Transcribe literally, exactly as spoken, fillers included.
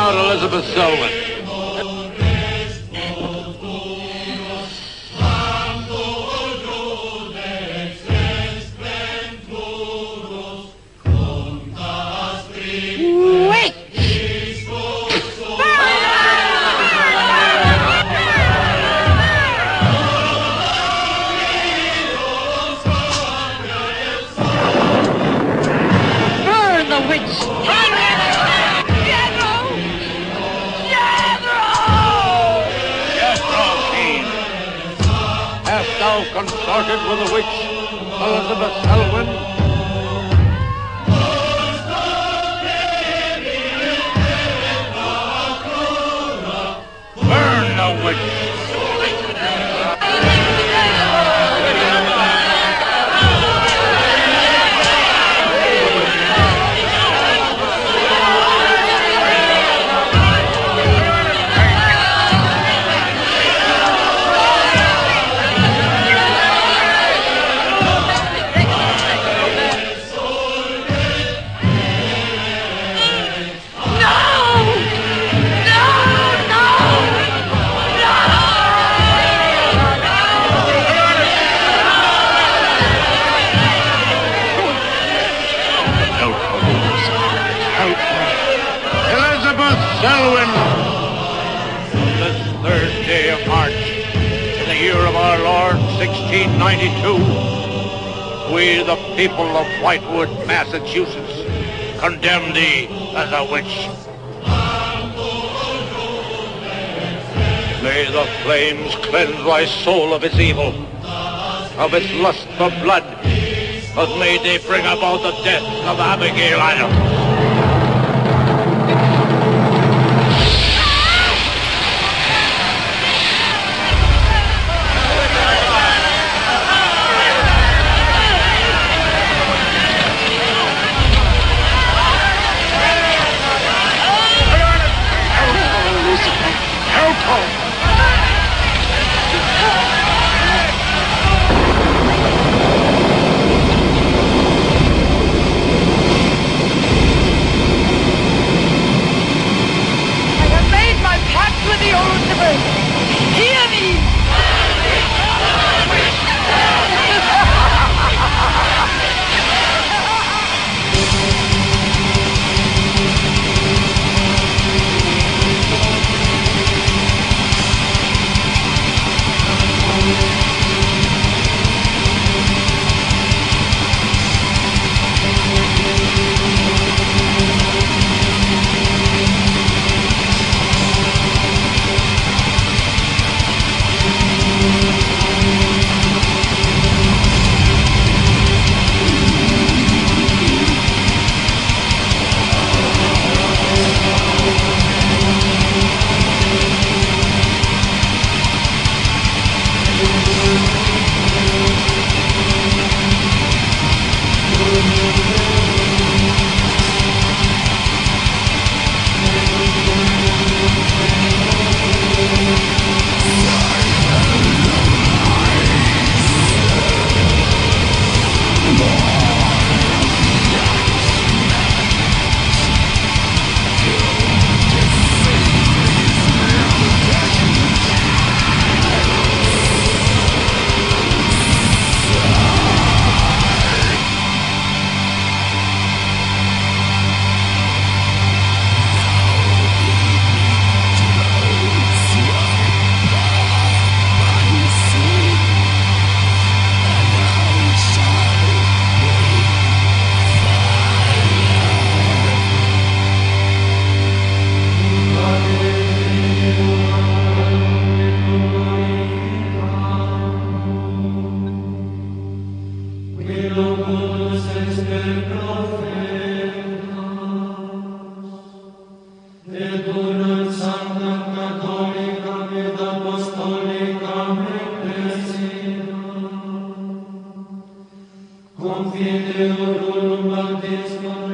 out Elizabeth Selwyn. Consorted with the witch, Elizabeth Selwyn. Burn the witch. Selwyn, this third day of March, in the year of our Lord, sixteen ninety-two, we, the people of Whitewood, Massachusetts, condemn thee as a witch. May the flames cleanse thy soul of its evil, of its lust for blood, but may they bring about the death of Abigail Adams. Confideorum baptismo